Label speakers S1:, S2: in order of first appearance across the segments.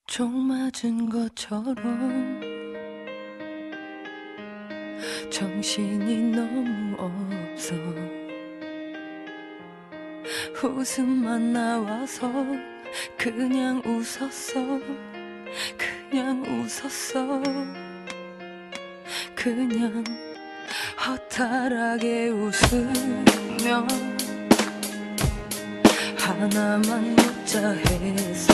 S1: 총 맞은 것처럼 정신이 너무 없어. 웃음만 나와서 그냥 웃었어. 그냥 웃었어. 그냥 허탈하게 웃으며 하나만 묻자 해서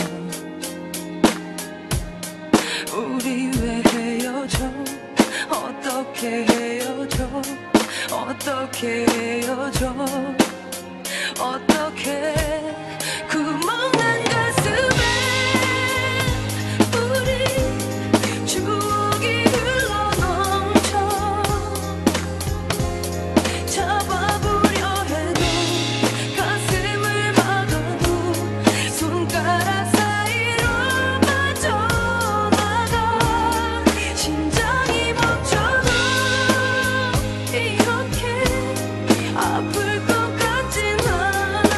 S1: 우리 왜 헤어져? 어떻게 헤어져? 어떻게 헤어져? 어떻게 구멍난 가슴에 우리 추억이 흘러넘쳐 잡아보려 해도 가슴을 막아도 손가락 사이로 빠져나가 심장이 멈춰도 이렇게 아플 것 같진 않아.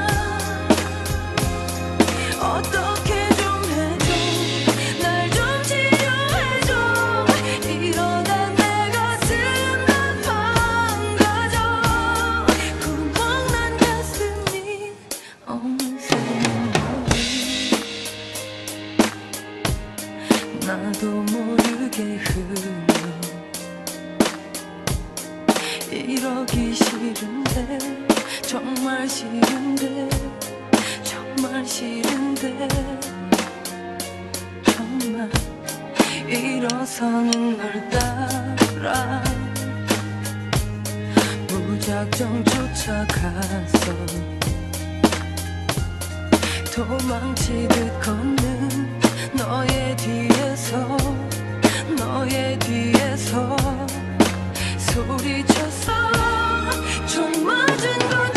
S1: 어떻게 좀 해줘. 날 좀 치료해줘. 이러다 내 가슴 다 망가져. 구멍난 가슴이 어느새 나도 모르게 흘러 이러기 싫은데 정말 싫은데 정말 싫은데 정말 일어서는 널 따라 무작정 쫓아가서 도망치듯 걷는 너의 뒤에서 너의 뒤에서 소리쳤어. 총 맞은 것